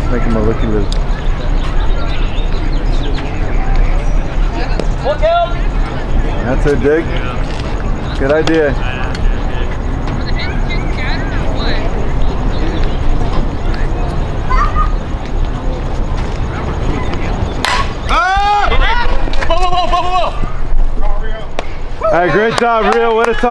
Make him a looky loop. Look out! That's it, Dig. Good idea. All right, great job, Rio. What a time.